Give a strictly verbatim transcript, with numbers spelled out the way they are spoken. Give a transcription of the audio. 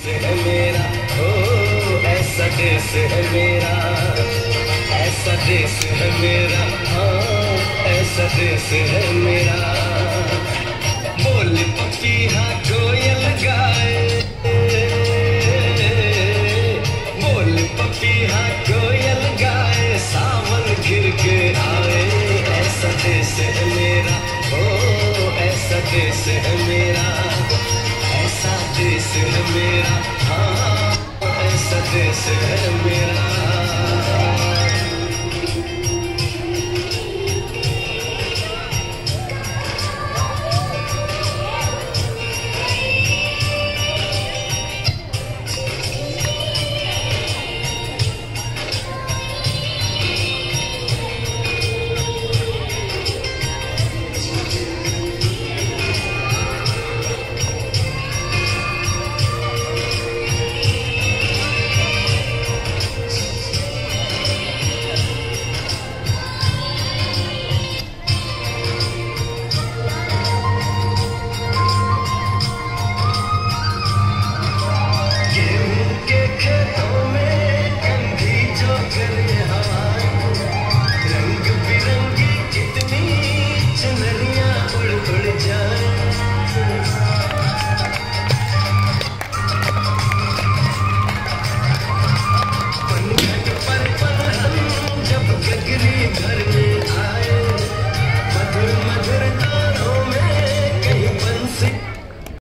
है मेरा, ओ ऐसा देश है मेरा, ऐसा देश है मेरा, हाँ ऐसा देश है मेरा। बोल पपीहा कोयल गाए, बोल पपीहा कोयल गाए, सावन घिर के आए। ऐसा देश है मेरा, ओ ऐसा देश है मेरा, ऐसा देश है मेरा, हाँ ऐसा देश है मेरा।